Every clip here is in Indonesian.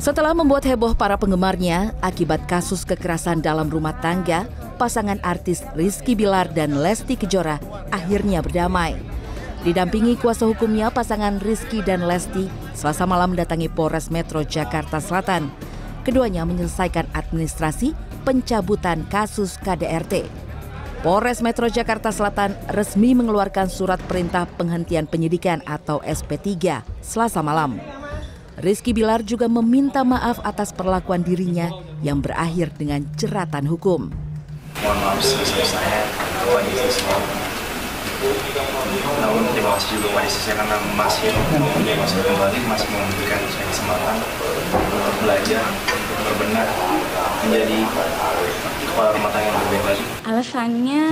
Setelah membuat heboh para penggemarnya akibat kasus kekerasan dalam rumah tangga, pasangan artis Rizky Bilar dan Lesti Kejora akhirnya berdamai. Didampingi kuasa hukumnya, pasangan Rizky dan Lesti Selasa malam mendatangi Polres Metro Jakarta Selatan. Keduanya menyelesaikan administrasi pencabutan kasus KDRT. Polres Metro Jakarta Selatan resmi mengeluarkan surat perintah penghentian penyidikan atau SP3 Selasa malam. Rizky Bilar juga meminta maaf atas perlakuan dirinya yang berakhir dengan jeratan hukum. Mohon maaf sebesar saya kepada istri saya. Namun terima kasih juga kepada istri saya karena masih kembali, masih memberikan saya kesempatan untuk belajar, untuk berbenah, menjadi kepala rumah tangga yang lebih baik. Alasannya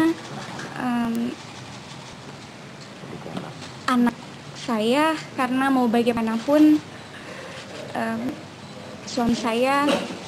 anak saya, karena mau bagaimanapun suami saya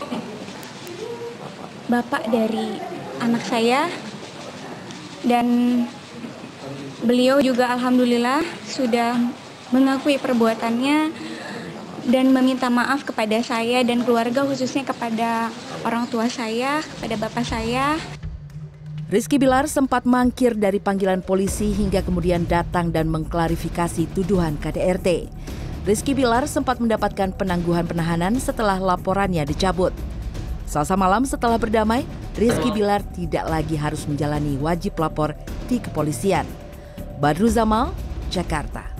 bapak dari anak saya, dan beliau juga alhamdulillah sudah mengakui perbuatannya dan meminta maaf kepada saya dan keluarga, khususnya kepada orang tua saya, kepada bapak saya. Rizky Bilar sempat mangkir dari panggilan polisi hingga kemudian datang dan mengklarifikasi tuduhan KDRT. Rizky Bilar sempat mendapatkan penangguhan penahanan setelah laporannya dicabut. Selasa malam setelah berdamai, Rizky Bilar tidak lagi harus menjalani wajib lapor di kepolisian. Badru Zamal, Jakarta.